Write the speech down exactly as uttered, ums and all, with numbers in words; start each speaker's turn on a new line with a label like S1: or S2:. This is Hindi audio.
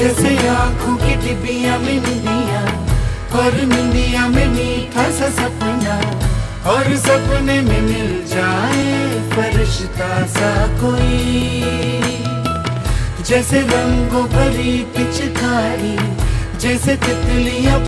S1: जैसे आँखों की डिबिया में निंदिया, और निंदिया में मीठा सा सपना, और सपने में मिल जाए फरिश्ता सा कोई। जैसे रंगों भरी पिचकारी, जैसे तितलियां